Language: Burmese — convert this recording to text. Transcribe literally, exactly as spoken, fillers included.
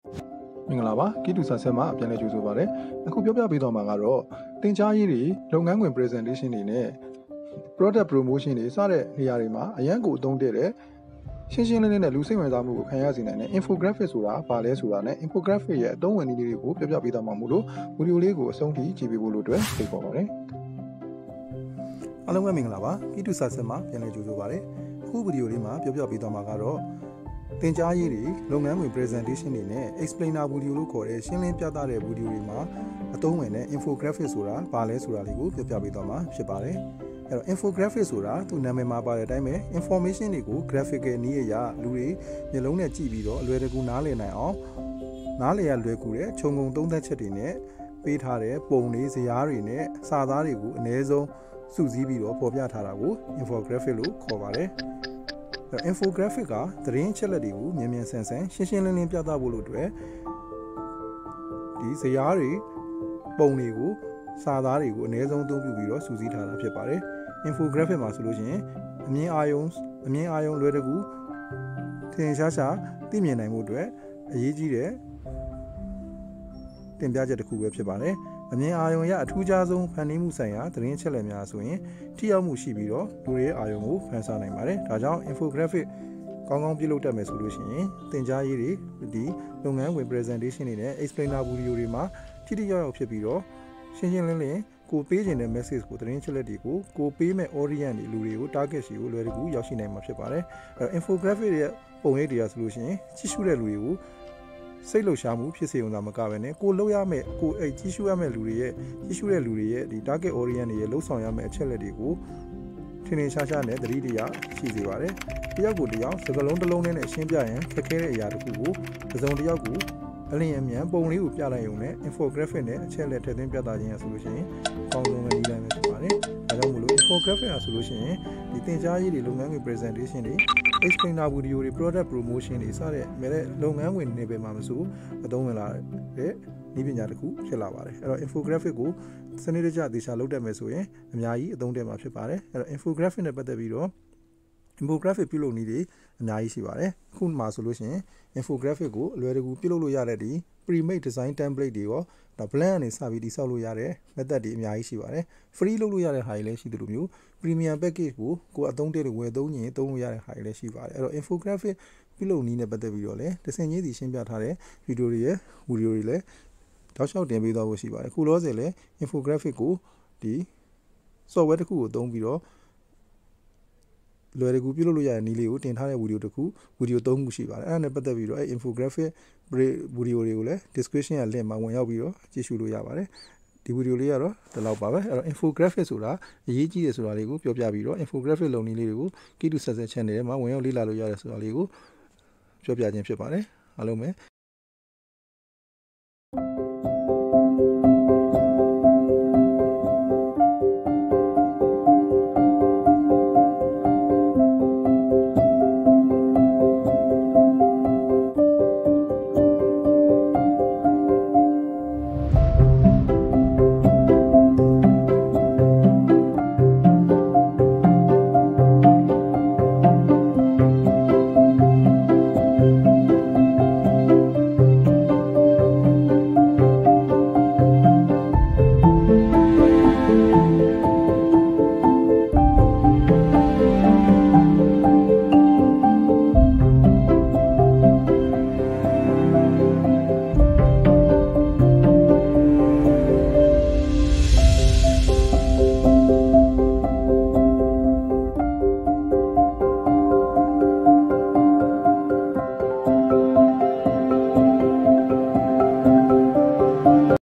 မင်္ဂလာပါကီတူဆာဆက်မှာပြန်လည်ကြိုဆိုပါရစေအခုပြောပြပေးတော့မှာကတော့တင်ကြားရေးတွေလုပ်ငန်းခွင် presentation တွေနဲ့ product promotion တွေစတဲ့နေရာတွေမှာအရန်ကိုအသုံးတည့်တဲ့ရှင်းရှင်းလင်းလင်းနဲ့လူစိတ်ဝင်စားမှုကိုခံရစေနိုင်တဲ့ infographic ဆိုတာဘာလဲဆိုတာနဲ့ infographic ရဲ့အသုံးဝင်နည်းလေးတွေကိုပြောပြပေးတော့မှာမို့လို့ဗီဒီယိုလေးကိုအဆုံးထိကြည့်ပေးဖို့လို့အတွက်ဖိတ်ခေါ်ပါတယ်အားလုံးပဲမင်္ဂလာပါကီတူဆာဆက်မှာပြန်လည်ကြိုဆိုပါရစေအခုဗီဒီယိုလေးမှာပြောပြပေးတော့မှာကတော့တင်ကြားရေးတွေလုပ်ငန်းဝင် presentation တွေနဲ့ explainer video လို့ခေါ်တဲ့ရှင်းလင်းပြသတဲ့ video တွေမှာအသုံးဝင်တဲ့ infographic ဆိုတာဘာလဲဆိုတာလေးကိုပြောပြပေးသွားမှာဖြစ်ပါတယ်။အဲ့တော့ infographic ဆိုတာသူနာမည်မှာပါတဲ့အတိုင်းပဲ information တွေကို graphical နည်းအရလူတွေမျက်လုံးနဲ့ကြည့်ပြီးတော့အလွယ်တကူနားလည်နိုင်အောင်နားလည်ရလွယ်ကူတဲ့ခြုံငုံသုံးသပ်ချက်တွေနဲ့ပေးထားတဲ့ပုံတွေဇယားတွေနဲ့စာသားတွေကိုအနည်းဆုံးစုစည်းပြီးတော့ပေါ်ပြထားတာကို infographic လို့ခေါ်ပါတယ်။ infographic ကသတင်းအချက်အလက်တွေကိုမြန်မြန်ဆန်ဆန်ရှင်းရှင်းလင်းလင်းပြသဖို့လို့အတွက်ဒီဇယားတွေပုံတွေကိုစာသားတွေကိုအနည်းဆုံးအသုံးပြုပြီးတော့စုစည်းထားတာဖြစ်ပါတယ် infographic မှာဆိုလို့ရှိရင်အမြင်အာရုံအမြင်အာရုံလွယ်တကူထင်ရှားရှားသိမြင်နိုင်မှုအတွက်အရေးကြီးတဲ့တင်ပြချက်တစ်ခုပဲဖြစ်ပါတယ်အမြင်အာရုံရအထူးခြားဆုံးဖန်တီးမှုဆိုင်ရာသတင်းအချက်အလက်များဆိုရင်ထိရောက်မှုရှိပြီးတော့လူတွေရဲ့အာရုံကိုဖန်ဆာနိုင်ပါတယ်ဒါကြောင့် infographic ကောင်းကောင်းပြုလုပ်တတ်မယ်ဆိုလို့ရှိရင်သင်ကြားရေးတွေဒီလုပ်ငန်းဝင် presentation တွေနဲ့ explainer video တွေမှာထိထိရောက်ရောက်ဖြစ်ပြီးတော့ရှင်းရှင်းလင်းလင်းကိုပေးခြင်းတဲ့ message ကိုသတင်းချက်လက်တွေကိုကိုပေးမဲ့ audience တွေလူတွေကို target ရှိကိုလွယ်တကူရောက်ရှိနိုင်မှာဖြစ်ပါတယ်အဲတော့ infographic ရဲ့ပုံရိပ်တွေကဆိုလို့ရှိရင်ကြည့်ရှုတဲ့လူတွေကိုစိတ်လှုပ်ရှားမှုဖြစ်စေုံသာမကပဲနဲ့ကိုလှုပ်ရမယ့်ကိုအဲ့ကြီးရှုရမယ့်လူတွေရဲ့ကြီးရှုတဲ့လူတွေရဲ့ဒီ target audience တွေရဲ့လှုပ်ဆောင်ရမယ့်အချက်လက်တွေကိုထင်ထင်ရှားရှားနဲ့သတိတရားရှိစေပါတယ်တယောက်ကိုတယောက်စကားလုံးတစ်လုံးနဲ့ရှင်းပြရင်ခက်ခဲတဲ့အရာတစ်ခုကိုတစ်စုံတစ်ယောက်ကိုအလင်းအမြန်ပုံလေးကိုပြလိုက်ရုံနဲ့ infographic နဲ့အချက်လက်ထည့်သွင်းပြသခြင်းရဆိုလို့ရှိရင်အကောင်းဆုံးပဲနည်းလမ်းပဲဖြစ်ပါတယ်ဒါကြောင့်မို့လို့ infographic ရဆိုလို့ရှိရင်ဒီသင်ကြားရေးတွေလုပ်ငန်းတွေ presentation တွေ explainer video တွေ product promotion တွေစတဲ့မဲ့လုပ်ငန်းဝင်နေပဲမှာမဆိုအသုံးဝင်လာတဲ့နည်းပညာတစ်ခုဖြစ်လာပါတယ်အဲ့တော့ infographic ကိုစနစ်တကျသေချာလုပ်တတ်မယ်ဆိုရင်အများကြီးအသုံးတည့်မှာဖြစ်ပါတယ်အဲ့တော့ infographic နဲ့ပတ်သက်ပြီးတော့ infographic ပြုလုပ်နည်းတွေအများကြီးရှိပါတယ်အခုမှဆိုလို့ရှိရင် infographic ကိုအလွယ်တကူပြုလုပ်လို့ရတဲ့ဒီ pre-made design template တွေရောဒါ blank ကနေစပြီးတည်ဆောက်လို့ရတဲ့ method တွေအများကြီးရှိပါတယ် free လုပ်လို့ရတဲ့ဟာတွေလည်းရှိတယ်လို့မျိုး premium package ကိုကိုအသုံးတည့်လို့ဝယ်သုံးရင်သုံးလို့ရတဲ့ဟာတွေလည်းရှိပါတယ်အဲ့တော့ infographic ပြုလုပ်နည်းနဲ့ပတ်သက်ပြီးတော့လည်းတဆင့်ချင်းစီရှင်းပြထားတဲ့ video တွေရဲ့ video တွေလည်းတောက်လျှောက်တင်ပေးသွားဖို့ရှိပါတယ်ခုလောဆယ်လည်း infographic ကိုဒီ software တစ်ခုကိုသုံးပြီးတော့လွယ်တကူပြုလုပ်လို့ရတဲ့နည်းလေးကိုတင်ထားတဲ့ဗီဒီယိုတစ်ခုဗီဒီယိုသုံးခုရှိပါတယ်အဲ့ဒါနဲ့ပတ်သက်ပြီးတော့အဲ infographic ဗီဒီယိုတွေကိုလည်း description ရဲ့ link မှာဝင်ရောက်ပြီးတော့ကြည့်ရှုလို့ရပါတယ်ဒီဗီဒီယိုလေးကတော့ဒီလောက်ပါပဲအဲ့တော့ infographic ဆိုတာအရေးကြီးတယ်ဆိုတာလေးကိုပြောပြပြီးတော့ infographic လုပ်နည်းလေးတွေကို Key to Success Channel ထဲမှာဝင်ရောက်လေ့လာလို့ရတယ်ဆိုတာလေးကိုပြောပြခြင်းဖြစ်ပါတယ်အားလုံးပဲ